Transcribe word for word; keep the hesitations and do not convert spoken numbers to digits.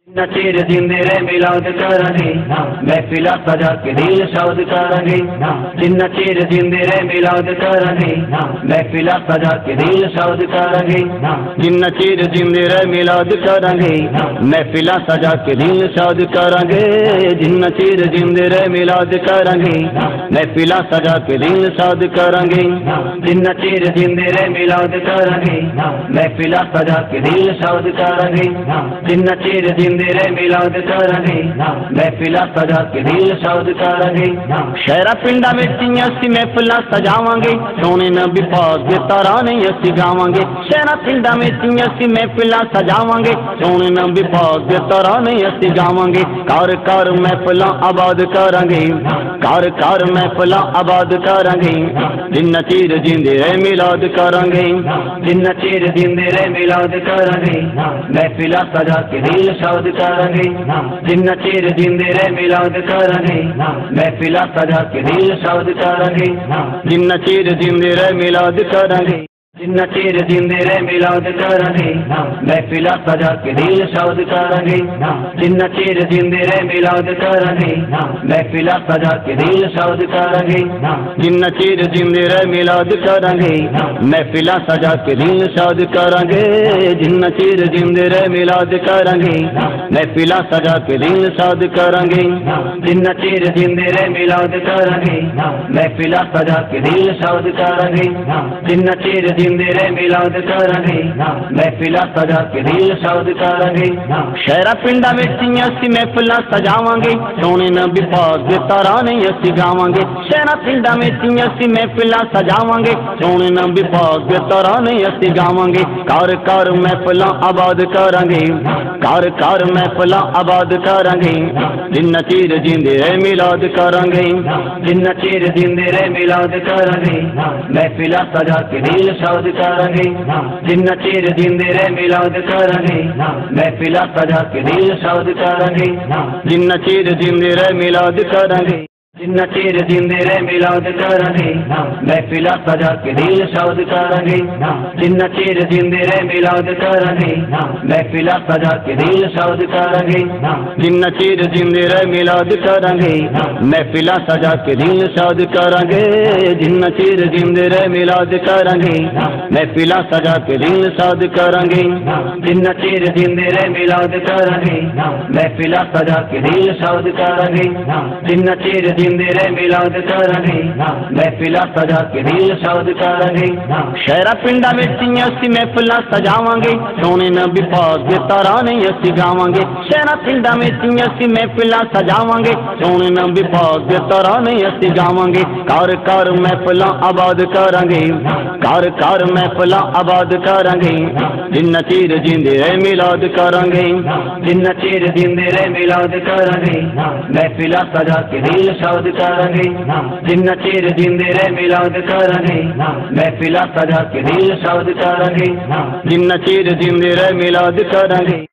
جنہ چیر جیندے رہے میلاد کرانگے محفلاں سجا کے دل شاد کرانگے جنہ چیر جیندے رہے میلاد کرانگے محفلاں سجا کے دل شاد کرانگے جنہ چیر جیندے رہے میلاد کرانگے محفلاں سجا کے دل شاد کرانگے جنہ چیر جیندے رہے میلاد کرانگے محفلاں سجا کے دل شاد کرانگے جنہ چیر جیندے رہے میلاد کرانگے محفلاں سجا کے دل شاد کرانگے جنہ چیر جیندے رہے میلاد کرانگے محفلاں سجا کے دل شاد کرانگے شہراں پنڈاں وچ اسی محفلاں سجاواں گے سونے نبی پاک دے ترانے اسی گاواں گے شہراں پنڈاں وچ اسی محفلاں سجاواں گے سونے نبی پاک دے ترانے اسی گاواں گے کار کار محفلاں آباد کرانگے کار کار محفلاں آباد کرانگے جنہ چیر جیندے رہے میلاد کرانگے جنہ چیر جیندے رہے میلاد کرانگے محفلاں سجا کے دل شاد کرانگے جنہ چیر جیندے رہے میلاد کرانگے محفلاں سجا کے دل شاد کرانگے جنہ چیر جیندے رہے میلاد کرانگے جنہ چیر جیندے رہے میلاد کرانگے محفلاں سجا کے دل شاد کرانگے جنہ چیر جیندے رہے میلاد کرانگے محفلاں سجا کے دل شاد کرانگے جنہ چیر جیندے رہے میلاد کرانگے محفلاں سجا کے دل شاد کرانگے جنہ چیر جیندے رہے میلاد کرانگے محفلاں سجا کے دل شاد کرانگے جنہ چیر جیندے رہے میلاد کرانگے محفلاں سجا کے دل شاد کرانگے جنہ چیر جیندے رہے میلاد کرانگے محفلاں سجا کے دل شاد کرانگے شہراں پنڈاں وچ اسی محفلاں سجاواں گے سونے نبی پاک دے ترانے اسی گاواں گے شہراں پنڈاں وچ اسی محفلاں سجاواں گے سونے نبی پاک دے ترانے اسی گاواں گے کار کار محفلاں آباد کرانگے کار کار محفلاں آباد کرانگے جنہ چیر جیندے رہے میلاد کرانگے جنہ چیر جیندے رہے میلاد کرانگے محفلاں سجا کے دل شاد کرانگے جنہ چیر جیندے رہے میلاد کرانگے محفلاں سجا کے دل شاد کرانگے جنہ چیر جیندے رہے میلاد کرانگے جنہ چیر جیندے رہے میلاد کرانگے محفلاں سجا کے دل شاد کرانگے جنہ چیر جیندے رہے میلاد کرانگے محفلاں سجا کے دل شاد کرانگے جنہ چیر جیندے رہے میلاد کرانگے محفلاں سجا کے دل شاد کرانگے جنہ چیر جیندے رہے میلاد کرانگے محفلاں سجا کے دل شاد کرانگے جنہ چیر جیندے رہے میلاد کرانگے محفلاں سجا کے دل شاد کرانگے جنہ چیر جیندے رہے میلاد کرانگے محفلاں سجا کے دل شاد کرانگے شہراں پنڈاں وچ اسی محفلاں سجاواں گے سونے نبی پاک دے ترانے اسی گاواں گے شہراں پنڈاں وچ اسی محفلاں سجاواں گے سونے نبی پاک دے ترانے اسی گاواں گے کار کار محفلاں آباد کرانگے کار کار محفلاں آباد کرانگے جنہ چیر جیندے رہے میلاد کرانگے جنہ چیر جیندے رہے میلاد کرانگے محفلاں سجا کے دل شاد کرانگے جنہ چیر جیندے رہے میلاد کرانگے محفلاں سجا کے دل شاد کرانگے جنہ چیر جیندے رہے میلاد کرانگے